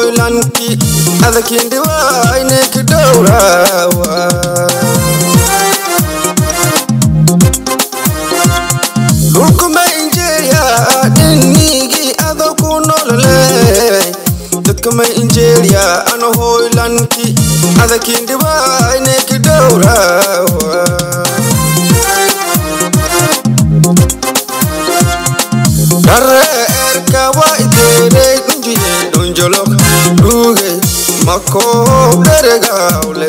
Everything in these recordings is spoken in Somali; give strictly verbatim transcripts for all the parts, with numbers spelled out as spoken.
hoylanki adakindi wayne kidowrawa Lukuma injeria dinigi adaku nolole Dadkama injeria ano hoylanki adakindi wayne kidowrawa Darre erka wa itere dunjiye dunjolok duge mako deregaule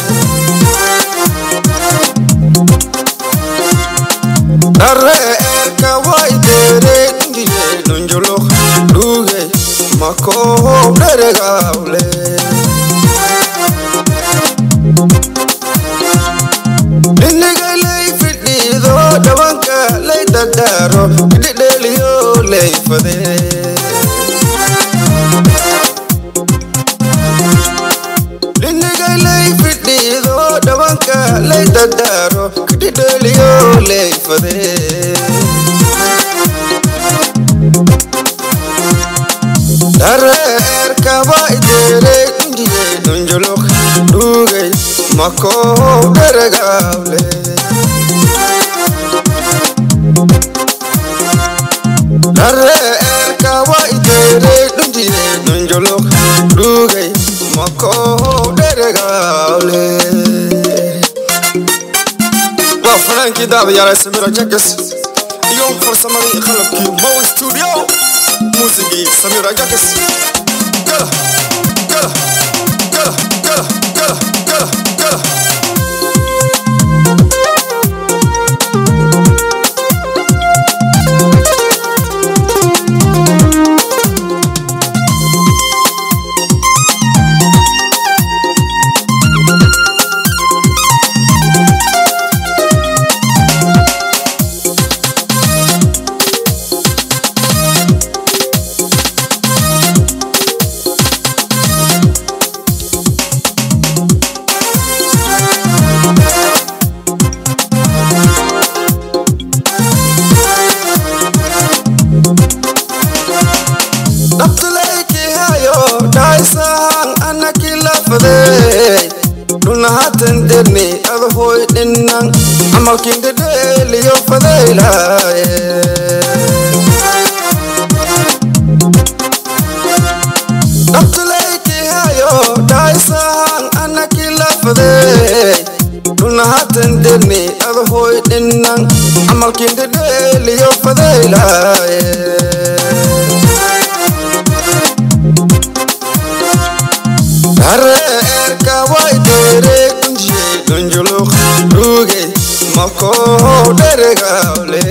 Darre erka wa itere dunjiye dunjolok duge mako deregaule Inniga lay fidido dawanka lay dadaro dideliyo lay fade Inniga lay fidido dawanka lay dadaro dideliyo lay fade Darre erka wa itere dunjiye dunjolok duge mako deregaule Darre erka wa itere dunjiye dunjolok duge mako deregaule Wa Frankie Dab yara Samir Ajakis Yom farsamani khalabki Mo Studio Musiki Samir Ajakis Gala Gala Gala Gala Gala Gala Gala Daisang anakila fade Duna hatan dirni adhoy dinang Amakin de deliyo fade laye Dabtuleki hayo daisang anakila fade Duna hatan dirni adhoy dinang Amakin de deliyo fade laye Darre erka wa itere dunjiye dunjolok duge mako deregaule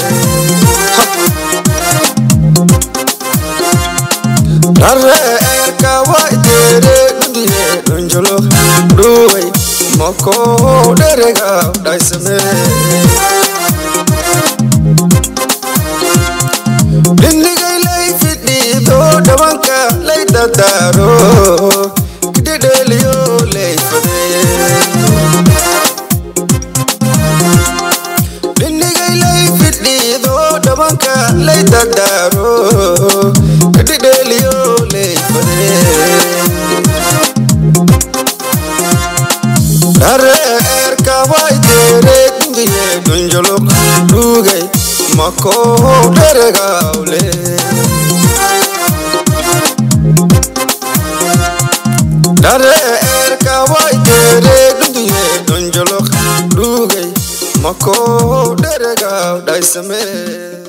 Darre erka wa itere dunjiye dunjolok duge mako deregaule Daisame Dinniga lay fidido dawanka lay dadaro Dideliyo lay fade Dinniga lay fidido dawanka lay dadaro Dideliyo lay fade Darre erka wa itere dunjiye dunjolok duge mako deregaule Darre erka wa itere dunjiye dunjolok duge mako deregaule Daisame